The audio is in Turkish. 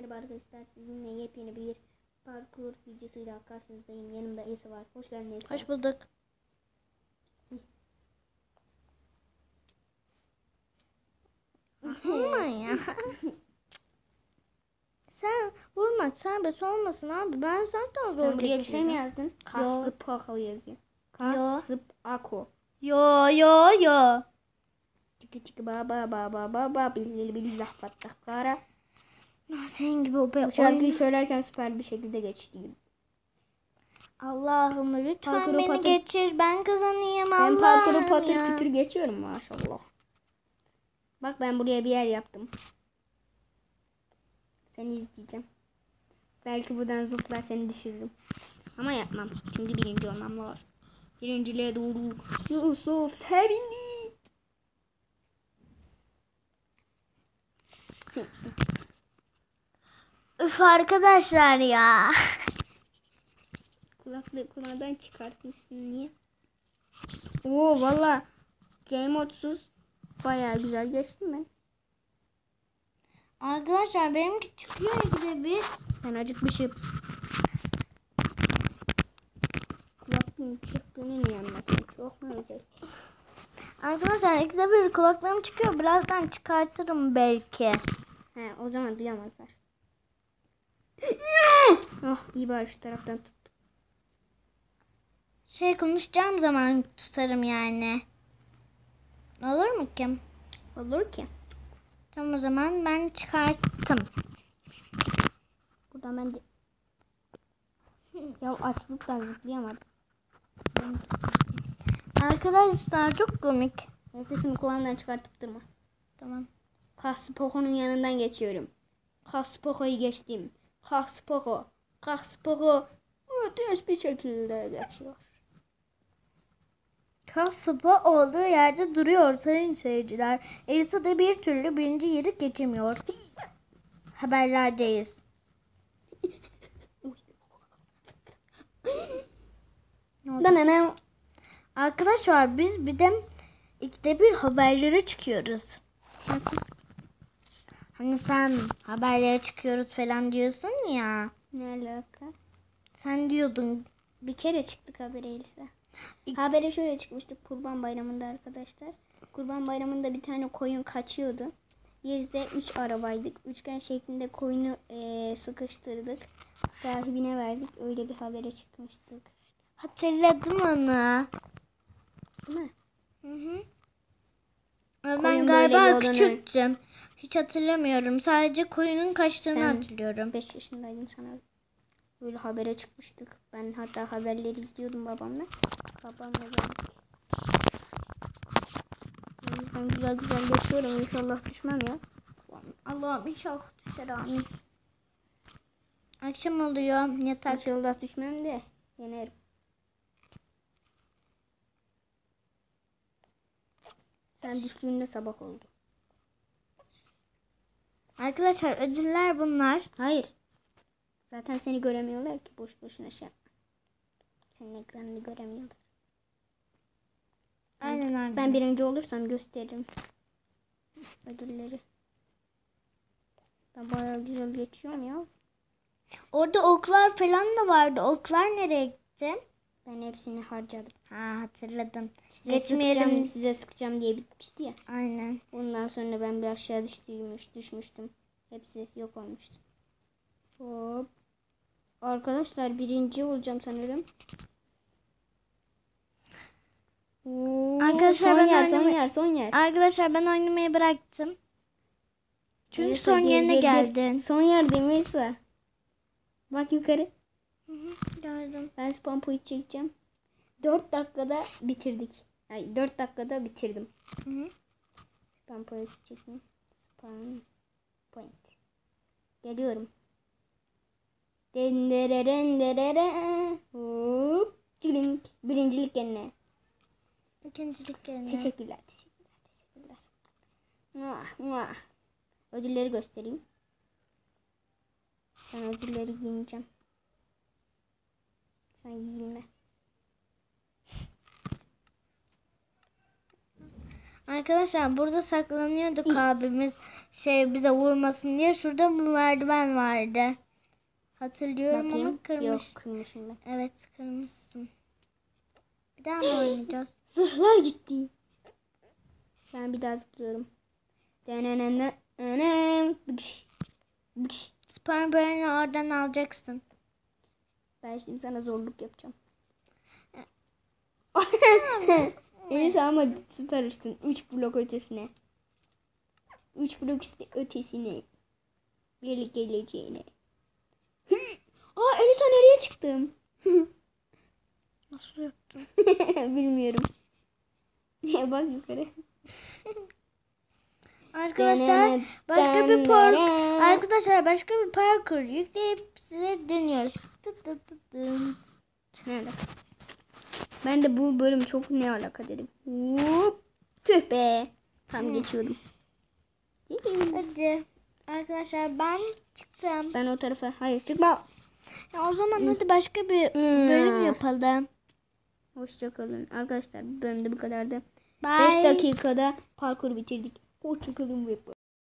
Merhaba arkadaşlar, sizinle yepyeni bir parkur videosuyla karşınızdayım. Yanımda Esa var. Hoş geldin Esa. Hoş bulduk. Vurma ya. Sen vurma, serbest olmasın abi. Ben zaten zor. Sen buraya bir şey mi yazdın? Kasıp Ako yazıyor. Kasıp Ako. Yo. Çıkı çıkı baba billah pattak kara. Senin gibi o be. Bu şarkıyı söylerken süper bir şekilde geçti. Allah'ım lütfen Parkuru beni geçir. Ben kazanayım Allah'ım. Ben parkuru patır kütür geçiyorum maşallah. Bak ben buraya bir yer yaptım. Seni izleyeceğim. Belki buradan zıplar seni düşürürüm. Ama yapmam. Çünkü birinci olmam lazım. Birinciliğe doğru Yusuf sevindi. Üf arkadaşlar ya. Kulaklığı kulağından çıkartmışsın niye? Oo valla Game modsuz bayağı güzel geçtim ben. Arkadaşlar benimki çıkıyor ikide bir. Ben acıkmışım. Kulaklığın çıktığını niye anlatayım? Çok mu özel? Arkadaşlar ikide bir kulaklarım çıkıyor. Birazdan çıkartırım belki. He o zaman duyamazlar. Oh iyi bari şu taraftan tut. Konuşacağım zaman tutarım yani. Olur mu ki? Olur ki. Tamam o zaman ben çıkarttım. Buradan ben de... Ya açlıktan zıplayamadım. Arkadaşlar çok komik. Neyse şunu kulağından çıkartıp durma. Tamam. Kaspoko'nun yanından geçiyorum. Kaspoko'yu geçtim. Kaspoko müthiş bir şekilde geçiyor. Kaspa olduğu yerde duruyor sayın seyirciler. Elisa da bir türlü birinci yeri geçemiyor. Haberlerdeyiz. Arkadaşlar biz bir de ikide bir haberlere çıkıyoruz. Nasıl? Hani sen haberlere çıkıyoruz falan diyorsun ya. Ne alaka? Sen diyordun. Bir kere çıktık habere Elisa. Habere şöyle çıkmıştık Kurban Bayramı'nda arkadaşlar. Kurban Bayramı'nda bir tane koyun kaçıyordu. Biz de 3 arabaydık. Üçgen şeklinde koyunu sıkıştırdık. Sahibine verdik. Öyle bir habere çıkmıştık. Hatırladım onu. Değil mi? Hı. Koyun Ben böyle galiba yoldan küçüktüm. Hiç hatırlamıyorum. Sadece koyunun kaçtığını hatırlıyorum. 5 yaşındaydın sanırım. Böyle habere çıkmıştık. Ben hatta haberleri izliyordum babamla. Babamla geldik. Ben güzel geçiyorum. İnşallah düşmem ya. Allah'ım inşallah düşer amin. Akşam oluyor. Yatak. İnşallah düşmem de yenerim. Sen düştüğünde sabah oldu. Arkadaşlar ödüller bunlar. Hayır. Zaten seni göremiyorlar ki boş boşuna şey yapma. Senin ekranını göremiyorlar. Aynen öyle. Ben birinci olursam gösteririm ödülleri. Ben bayağı güzel geçiyorum ya. Orada oklar falan da vardı. Oklar nereye gitti? Ben hepsini harcadım. Ha hatırladım. Geçmeyelim size sıkacağım diye bitmişti ya. Aynen. Ondan sonra ben bir aşağı düşmüştüm. Hepsi yok olmuştu. Hop. Arkadaşlar birinci olacağım sanırım. Arkadaşlar son yer. Arkadaşlar ben oynamayı bıraktım. Çünkü Neyse, son yerine geldin. Son yer değil mi Esa? Bak yukarı. Gördüm. Ben spam point çekeceğim. 4 dakikada bitirdik. 4 dakikada bitirdim. Hı. Spam point çekeyim. Spam point. Geliyorum. Dendereren. Hop. Çilink. Birincilik yerine. İkincilik yerine. Teşekkürler. Muah. Ödülleri göstereyim. Ben ödülleri giyineceğim. Sen giyinme. Arkadaşlar burada saklanıyorduk abimiz şey bize vurmasın diye şurada bir merdiven vardı. Hatırlıyorum ama Bakayım. kırmış. Yok, kırmışım ben. Evet, kırmışsın. Bir daha mı oynayacağız? Zırhlar gitti. Ben bir daha zıplıyorum. Denenene. Bıkış. Bıkış. Sperm Brain'i oradan alacaksın. Ben şimdi sana zorluk yapacağım. Elisa ama süper üstün. 3 blok ötesine. 3 blok ötesine. Birlik geleceğine. Aa, Elisa nereye çıktım? Nasıl yaptın? Bilmiyorum. Bak yukarı. Arkadaşlar başka bir parkur yükleyip size dönüyoruz. Nerede? Ben de bu bölüm çok ne alaka dedim. Hop. Tüh be. Tam geçiyordum. Hadi. Arkadaşlar ben çıktım. Ben o tarafa. Hayır, çıkma. Ya o zaman hadi başka bir bölüm yapalım. Hoşçakalın. Arkadaşlar bu bölümde bu kadardı. Bye. 5 dakikada parkur bitirdik. Hoşçakalın ve